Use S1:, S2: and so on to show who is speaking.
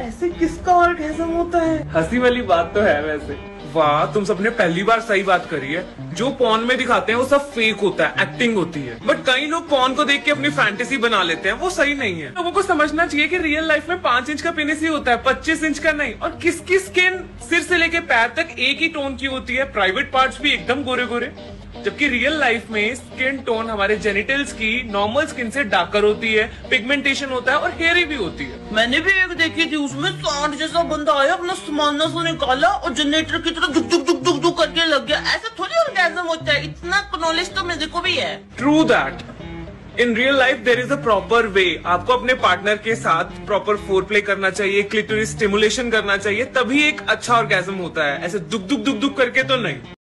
S1: ऐसे किसका ऑर्गेज़म होता है? हंसी वाली बात तो है वैसे। वाह, तुम सबने पहली बार सही बात करी है। जो पॉर्न में दिखाते हैं वो सब फेक होता है, एक्टिंग होती है। बट कई लोग पॉर्न को देख के अपनी फैंटेसी बना लेते हैं, वो सही नहीं है। लोगों को समझना चाहिए कि रियल लाइफ में 5 इंच का पेनिस ही होता है, 25 इंच का नहीं। और किसकी स्किन सिर से लेके पैर तक एक ही टोन की होती है, प्राइवेट पार्ट्स भी एकदम गोरे गोरे। जबकि रियल लाइफ में स्किन टोन हमारे जेनिटल्स की नॉर्मल स्किन से डार्कर होती है, पिगमेंटेशन होता है और हेयरी भी होती है।
S2: मैंने भी एक देखी थी, उसमें सांड जैसा बंदा आया, अपना सामान से निकाला और जनरेटर की तरह दुक दुक दुक दुक दुक करके लग गया। ऐसा थोड़ी ऑर्गेज़म होता है, इतना नॉलेज तो मेरे को भी है।
S1: True that. In real life there is a proper way. आपको अपने पार्टनर के साथ प्रॉपर फोर प्ले करना चाहिए, क्लिटोरिस स्टिमुलेशन करना चाहिए, तभी एक अच्छा ऑर्गेज़म होता है। ऐसे दुक दुक दुक दुक करके तो नहीं।